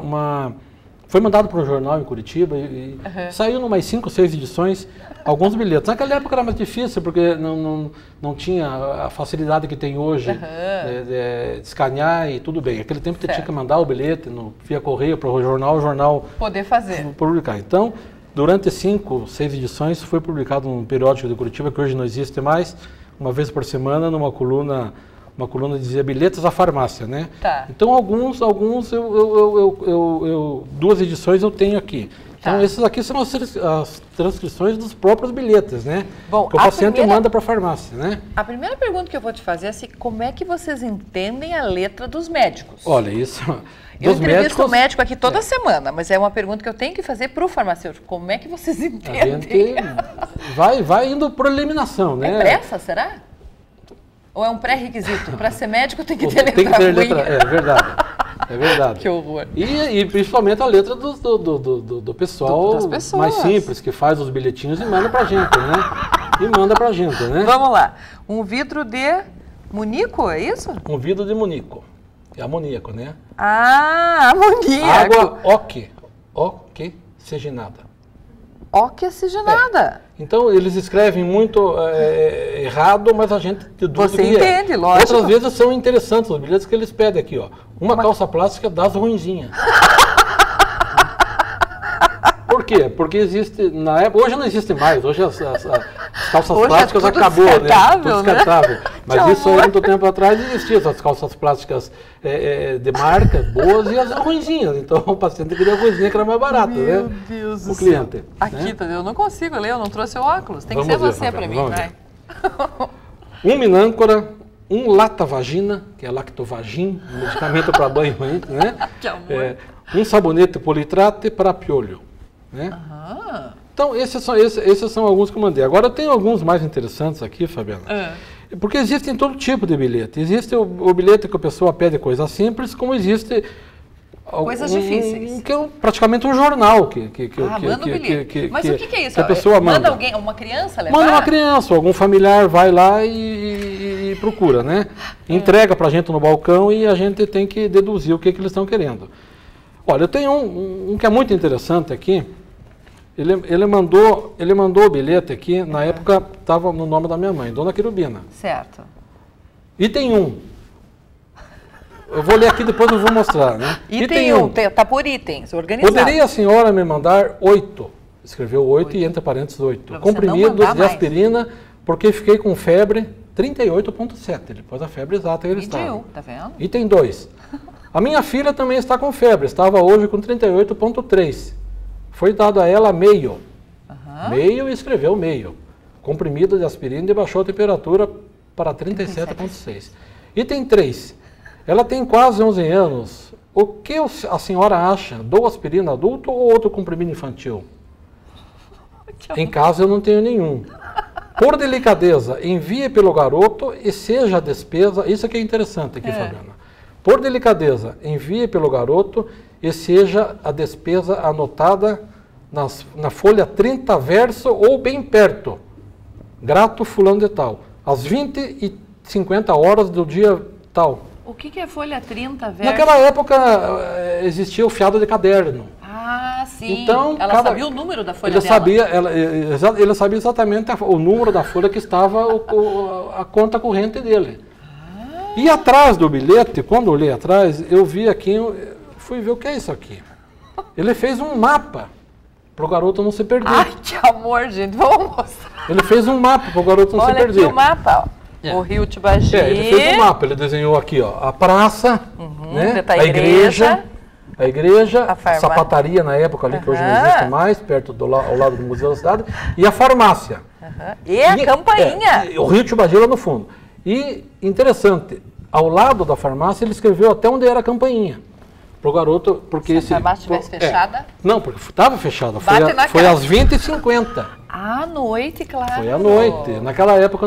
foi mandado para um jornal em Curitiba e saiu em umas 5 ou 6 edições alguns bilhetes. Naquela época era mais difícil, porque não tinha a facilidade que tem hoje de escanear e tudo bem. Naquele tempo você tinha que mandar o bilhete via correio para o jornal poder fazer. Publicar. Então, durante 5, 6 edições, foi publicado um periódico de Curitiba, que hoje não existe mais, uma vez por semana, numa coluna dizia bilhetes à farmácia, né? Então, alguns 2 edições eu tenho aqui. Então, esses aqui são as transcrições dos próprios bilhetes, né? Bom, que o paciente manda para a farmácia, né? A primeira pergunta que eu vou te fazer é assim, como é que vocês entendem a letra dos médicos? Olha, isso... Eu entrevisto o médico aqui toda semana, mas é uma pergunta que eu tenho que fazer para o farmacêutico. Como é que vocês entendem? A gente vai indo por eliminação, né? É pressa, será? Ou é um pré-requisito? Para ser médico tem que ter letra ruim. Tem que ter letra, é verdade. É verdade. Que horror. E principalmente a letra do pessoal mais simples, que faz os bilhetinhos e manda pra gente, né? Vamos lá. Um vidro de munico, é isso? Um vidro de munico. É amoníaco, né? Amoníaco. Água oxigenada. Oxigenada. Então, eles escrevem muito errado, mas a gente deduz Você entende, lógico. Outras vezes são interessantes os bilhetes que eles pedem aqui, ó. Uma calça plástica das ruinzinhas. Por quê? Porque existe, na época, hoje não existe mais, hoje as calças plásticas acabou, né? Tudo descartável. Né? Mas isso aí, muito tempo atrás, existia as calças plásticas de marca, boas, e as ruinzinhas. Então, o paciente queria a ruinzinha que era mais barata, né? Meu Deus do céu. O cliente. Aqui, Tadeu, eu não consigo ler, eu não trouxe o óculos. Tem que ser você para mim, vai. Um minâncora, um latavagina, que é lactovagin, um medicamento para banho, né? Que amor. Um sabonete politrate para piolho. Né? Então, esses são alguns que eu mandei. Agora, eu tenho alguns mais interessantes aqui, Fabiana. Porque existem todo tipo de bilhete. Existe o bilhete que a pessoa pede coisas simples, como existe... Coisas difíceis. Que é praticamente um jornal. Manda um bilhete. Mas o que é isso? Que a pessoa manda alguém, uma criança levar? Manda uma criança, algum familiar vai lá e procura, né? Entrega pra gente no balcão e a gente tem que deduzir o que eles estão querendo. Olha, eu tenho um que é muito interessante aqui. Ele mandou o bilhete aqui, na época estava no nome da minha mãe, Dona Querubina. Certo. Item 1. Eu vou ler aqui, depois eu vou mostrar, né? Item 1, está por itens, organizado. Poderia a senhora me mandar 8? Escreveu 8 e entre parênteses 8. Comprimidos de aspirina, porque fiquei com febre 38,7. Ele pôs a febre exata que ele estava. Mediu, tá vendo? Item 2. A minha filha também está com febre, estava hoje com 38,3. Foi dado a ela meio e escreveu meio. Comprimido de aspirina e baixou a temperatura para 37,6. Item 3. Ela tem quase 11 anos. O que a senhora acha? Dou aspirina adulto ou outro comprimido infantil? Em casa eu não tenho nenhum. Por delicadeza, envie pelo garoto e seja a despesa... Isso aqui é interessante aqui, Fabiana. Por delicadeza, envie pelo garoto e seja a despesa anotada na folha 30 verso ou bem perto. Grato fulano de tal. Às 20h50 do dia tal. O que é folha 30 verso? Naquela época existia o fiado de caderno. Ah, sim. Então, ela sabia o número da folha dela? Ele sabia exatamente o número da folha que estava a conta corrente dele. E atrás do bilhete, quando eu olhei atrás, eu vi aqui, fui ver o que é isso aqui. Ele fez um mapa para o garoto não se perder. Ai, que amor, gente. Vamos mostrar. Ele fez um mapa para o garoto não se perder. Olha aqui o mapa, ó. O Rio Tibagi. Ele fez um mapa, ele desenhou aqui, ó, a praça, né, a igreja, a sapataria na época ali, que hoje não existe mais, perto ao lado do Museu da Cidade, e a farmácia. E a campainha. O Rio Tibagi lá no fundo. E, interessante, ao lado da farmácia ele escreveu até onde era a campainha. Pro garoto, porque se a farmácia estivesse fechada? Não, porque estava fechada. Foi às 20h50. À noite, claro. Foi à noite. Naquela época,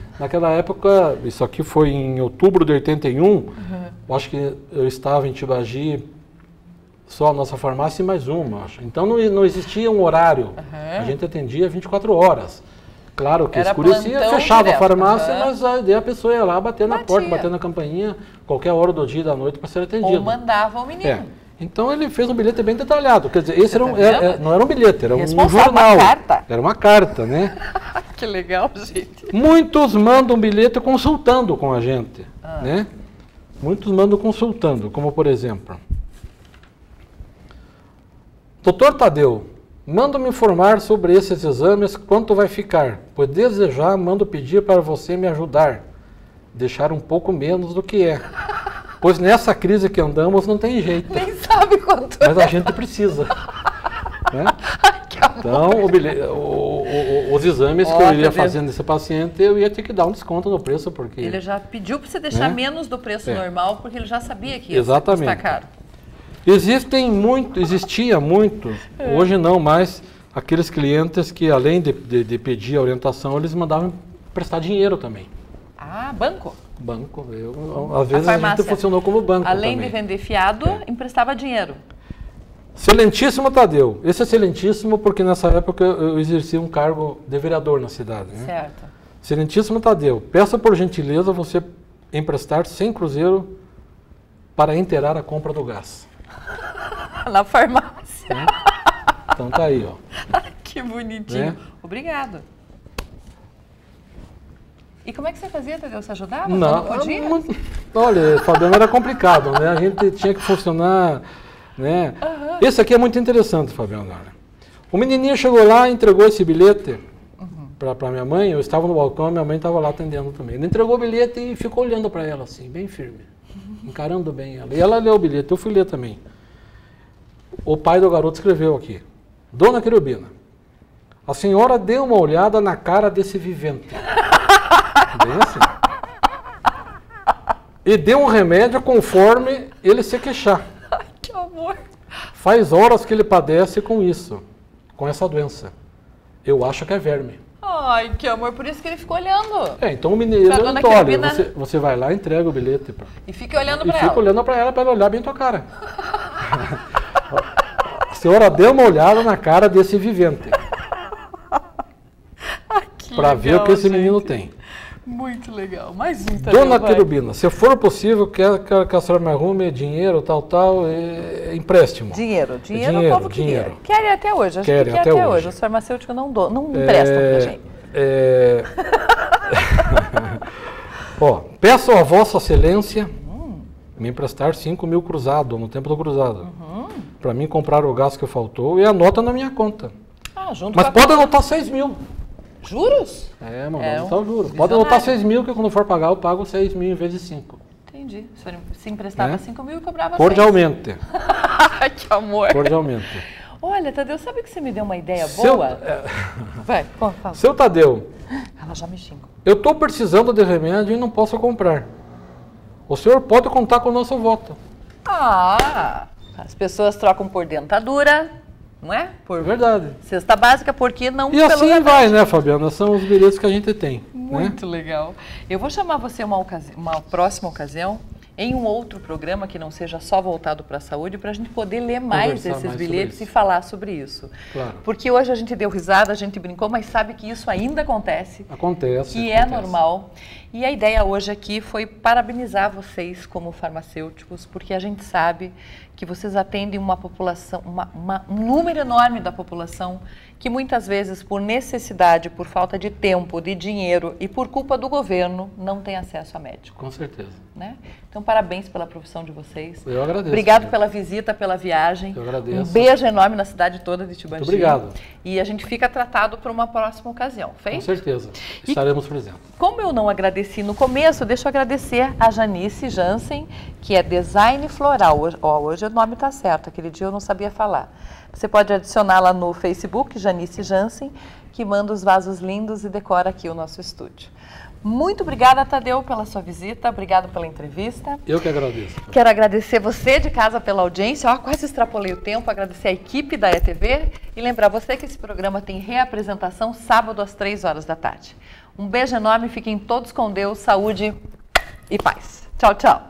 isso aqui foi em outubro de 81. Eu acho que eu estava em Tibagi, só a nossa farmácia e mais uma, acho. Então não existia um horário. A gente atendia 24 horas. Claro que escurecia, fechava direto. A farmácia, mas daí a pessoa ia lá bater na porta, bater na campainha, qualquer hora do dia e da noite para ser atendido. Ou mandava o menino. Então ele fez um bilhete bem detalhado. Quer dizer, esse não era um bilhete, era um jornal. Uma carta. Era uma carta, né? Que legal, gente. Muitos mandam bilhete consultando com a gente, né? Muitos mandam consultando, como por exemplo... Doutor Tadeu, mando me informar sobre esses exames, quanto vai ficar, pois desejar, mando pedir para você me ajudar, deixar um pouco menos do que é, pois nessa crise que andamos não tem jeito. Nem sabe quanto mas a gente precisa. Né? Então, os exames que eu iria fazer nesse paciente, eu ia ter que dar um desconto no preço, porque... Ele já pediu para você deixar menos do preço normal, porque ele já sabia que ia custar caro. Existia muito, hoje não mais, aqueles clientes que além de pedir a orientação, eles mandavam prestar dinheiro também. Ah, banco? Banco, às vezes a gente funcionou como banco além também. De vender fiado, emprestava dinheiro. Excelentíssimo Tadeu, esse é excelentíssimo porque nessa época eu exercia um cargo de vereador na cidade. Né? Certo. Excelentíssimo Tadeu, peço por gentileza você emprestar 100 cruzeiro para inteirar a compra do gás. Na farmácia. Então tá aí, ó. Que bonitinho. Obrigado. E como é que você fazia, Tadeu? Você ajudava? Não podia? Olha, Fabiano, era complicado, né? A gente tinha que funcionar, né? Esse aqui é muito interessante, Fabiano. O menininho chegou lá, entregou esse bilhete para minha mãe. Eu estava no balcão, minha mãe estava lá atendendo também. Ele entregou o bilhete e ficou olhando para ela assim, bem firme, encarando bem ela. E ela leu o bilhete, eu fui ler também. O pai do garoto escreveu aqui: Dona Querubina, a senhora deu uma olhada na cara desse vivente. Bem assim. E deu um remédio conforme ele se queixar. Ai, que amor. Faz horas que ele padece com isso, com essa doença. Eu acho que é verme. Ai, que amor, por isso que ele ficou olhando. Então o menino, olha, você vai lá e entrega o bilhete. E fica olhando para ela. E fica olhando para ela olhar bem tua cara. A senhora deu uma olhada na cara desse vivente. Para ver o que esse menino tem. Muito legal. Mais um. Dona Querubina, se for possível, quer que a senhora me arrume dinheiro, empréstimo. Dinheiro o povo queria. Querem até hoje. Acho que quer até hoje. Os farmacêuticos não emprestam pra gente. Ó, peço a Vossa Excelência me emprestar 5.000 cruzado, no tempo do cruzado, para mim comprar o gás que faltou e anota na minha conta. Mas pode anotar 6.000. Juros? Mano, tá o juro. Pode anotar 6.000, que quando for pagar eu pago 6.000 em vez de 5. Entendi. Se emprestava 5.000 e cobrava 6. Cordialmente. Que amor. Cordialmente. Olha, Tadeu, sabe que você me deu uma ideia boa? Vai, fala. Seu Tadeu. Ela já me xingou. eu estou precisando de remédio e não posso comprar. O senhor pode contar com o nosso voto. Ah, as pessoas trocam por dentadura, não é? Por Verdade. cesta básica, porque não E pelo assim remédio. vai, né, Fabiana? São os bilhetes que a gente tem. Muito né? legal. Eu vou chamar você uma próxima ocasião, em um outro programa que não seja só voltado para a saúde, para a gente poder ler mais Conversar desses mais bilhetes sobre e isso. falar sobre isso. Claro. Porque hoje a gente deu risada, a gente brincou, mas sabe que isso ainda acontece. Acontece. Que é acontece. normal. E a ideia hoje aqui foi parabenizar vocês como farmacêuticos, porque a gente sabe que vocês atendem uma população, um número enorme da população que muitas vezes por necessidade, por falta de tempo, de dinheiro e por culpa do governo não tem acesso a médico. Com certeza. Né? Então, parabéns pela profissão de vocês. Eu agradeço. Obrigado pela visita, pela viagem. Eu agradeço. Um beijo enorme na cidade toda de Tibagi. Muito obrigado. E a gente fica tratado para uma próxima ocasião, fez? Com certeza. Estaremos presentes. Como eu não agradeci no começo, deixa eu agradecer a Janice Jansen, que é design floral. Hoje o nome está certo, aquele dia eu não sabia falar. Você pode adicioná-la no Facebook, Janice Jansen, que manda os vasos lindos e decora aqui o nosso estúdio. Muito obrigada, Tadeu, pela sua visita, obrigado pela entrevista. Eu que agradeço. Quero agradecer você de casa pela audiência, quase extrapolei o tempo, agradecer a equipe da ETV e lembrar você que esse programa tem reapresentação sábado às 15h. Um beijo enorme, fiquem todos com Deus, saúde e paz. Tchau, tchau.